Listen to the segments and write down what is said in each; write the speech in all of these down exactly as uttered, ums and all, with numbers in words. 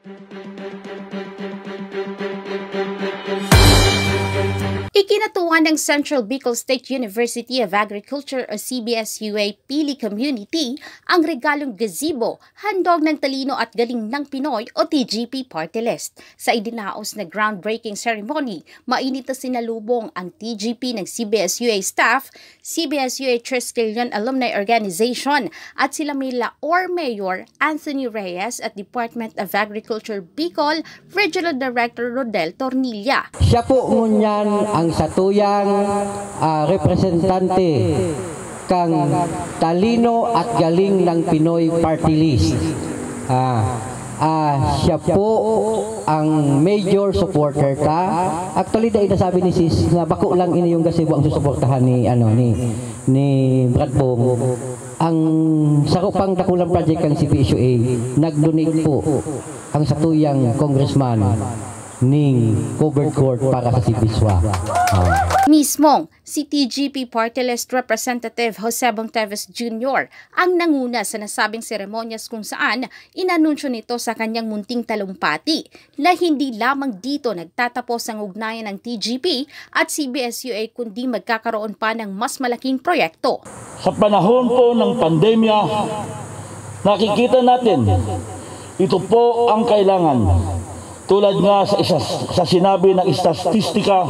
Ikinatuwa ng Central Bicol State University of Agriculture o C B S U A Pili Community ang regalong gazebo, handog ng talino at galing ng Pinoy o T G P Party List. Sa idinaos na groundbreaking ceremony, mainit na sinalubong ang T G P ng C B S U A staff, C B S U A Triskelion Alumni Organization at sila Mila or Mayor Anthony Reyes at Department of Agriculture Bicol Regional Director Rodel Tornilla. Siya po ngunyan ang satuyang uh, representante kang talino at galing ng Pinoy Party List. Uh, uh, siya po ang major supporter ta. Actually, dahil nasabi ni Sis na bako lang ini yung gazebo ang susuportahan ni ano ni ni Brad Bong. Ang sakupang dakulang project ng C B S U A nag-donate po ang satuyang congressman ning covered court para sa Sibiswa. Uh. Mismong si T G P Party List Representative Jose Bonteves Junior ang nanguna sa nasabing seremonyas kung saan inanunsyo nito sa kanyang munting talumpati na hindi lamang dito nagtatapos ang ugnayan ng T G P at C B S U A kundi magkakaroon pa ng mas malaking proyekto. Sa panahon po ng pandemya, nakikita natin ito po ang kailangan. Tulad nga sa, isa, sa sinabi ng statistika,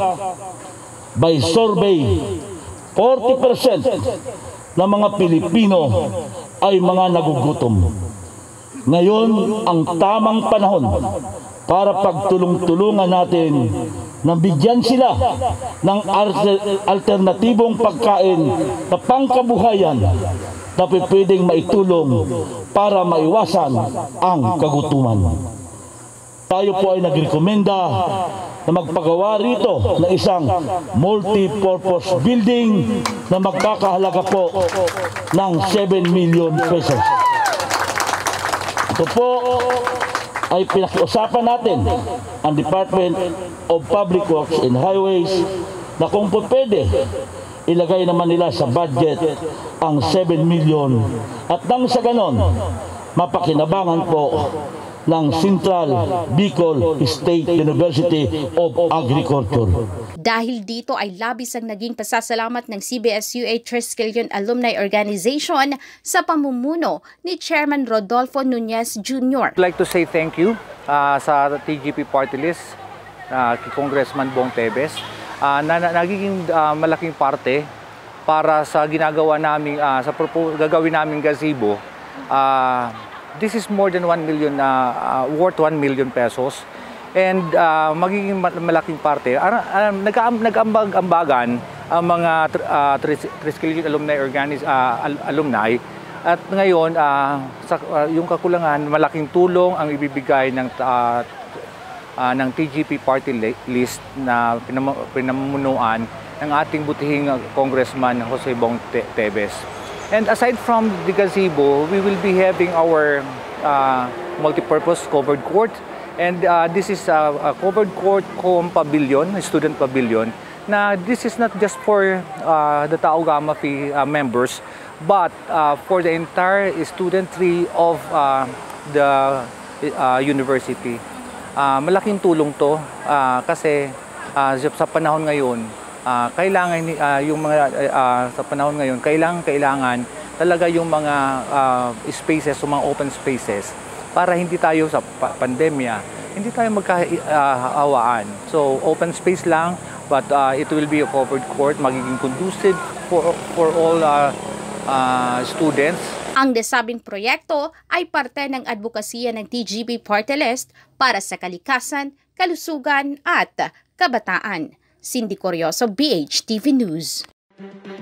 by survey, forty percent ng mga Pilipino ay mga nagugutom. Ngayon, ang tamang panahon para pagtulong-tulungan natin na bigyan sila ng alternatibong pagkain na pangkabuhayan na pwedeng maitulong para maiwasan ang kagutuman. Tayo po ay nagrekomenda na magpagawa rito ng isang multi-purpose building na magkakahalaga po ng seven million pesos. Ito po ay pinakiusapan natin ang Department of Public Works and Highways na kung po pwede, ilagay naman nila sa budget ang seven million at nang sa ganon, mapakinabangan po ng Central Bicol State University of Agriculture. Dahil dito ay labis ang naging pasasalamat ng C B S U A Triskelion Alumni Organization sa pamumuno ni Chairman Rodolfo Nunez Junior I'd like to say thank you uh, sa T G P Party List, uh, kay Congressman Bong Teves, uh, na, na nagiging uh, malaking parte para sa ginagawa namin, uh, sa gagawin naming gazebo. Uh, This is more than one million, uh, uh, worth one million pesos. And uh, magiging malaking parte. Uh, uh, Nag-ambag-ambagan ang mga uh, Triskelion Alumni, Organiz uh, al alumni. At ngayon, uh, sa, uh, yung kakulangan, malaking tulong ang ibibigay ng, uh, uh, ng T G P Party List na pinam pinamunuan ng ating butihing Congressman Jose Bong Teves. And aside from the gazebo, we will be having our uh, multi-purpose covered court. And uh, this is a, a covered court com pavilion, a student pavilion. Na this is not just for uh, the Tau Gamma Phi uh, members, but uh, for the entire student tree of uh, the uh, university. Uh, malaking tulong to uh, kasi uh, sa panahon ngayon, Uh, kailangan uh, yung mga uh, sa panahon ngayon kailangan kailangan talaga yung mga uh, spaces, yung mga open spaces para hindi tayo sa pa pandemya, hindi tayo magkahawaan. So open space lang, but uh, it will be a covered court, magiging conducive for for all uh, uh, students. Ang nasabing proyekto ay parte ng advokasya ng T G P Party List para sa kalikasan, kalusugan at kabataan. Cindy Corioso, B H T V News.